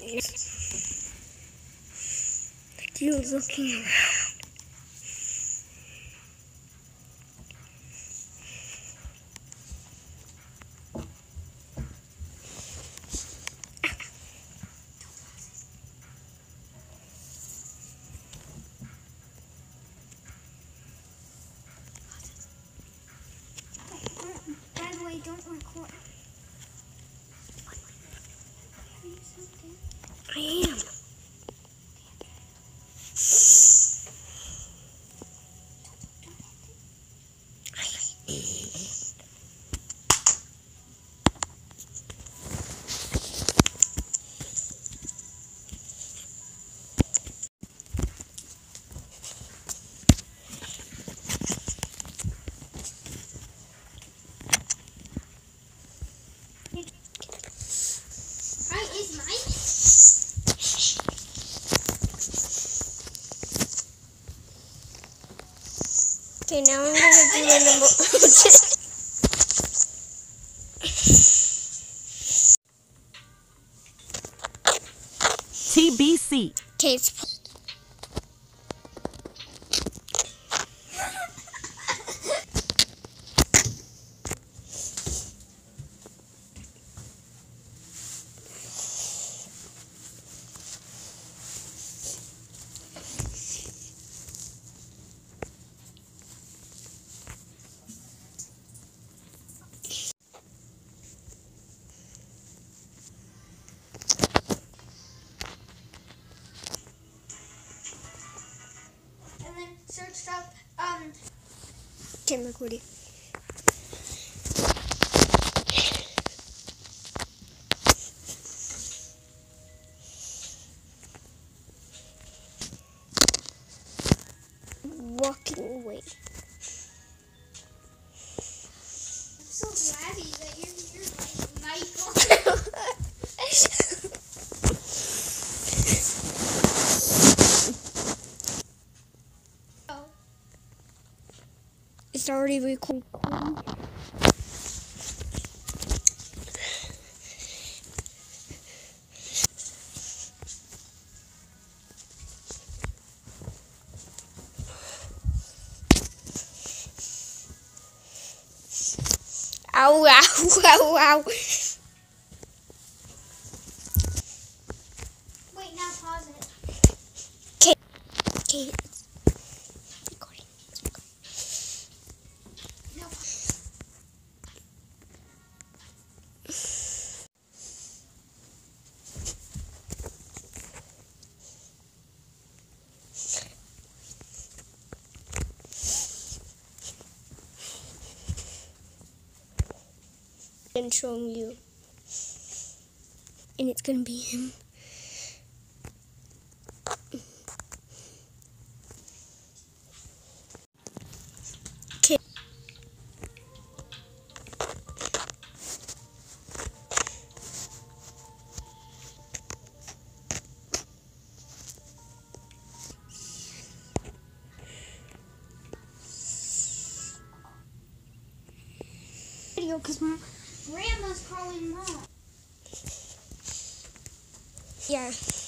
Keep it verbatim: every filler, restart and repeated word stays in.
You looking around. By the way, don't record. I am. Hi, is mine? Okay, now I'm gonna do a number. T B C. Okay, it's And then searched up, um, okay, I'm recording. Walking away. I'm so glad that you're here, Michael. Oh. It's already recording. Ow, ow, ow, ow. Wait, now pause it. Okay, okay, it's recording. It's recording. No. And showing you. And it's gonna be him. Okay. Video, because Grandma's calling Mom. Yeah.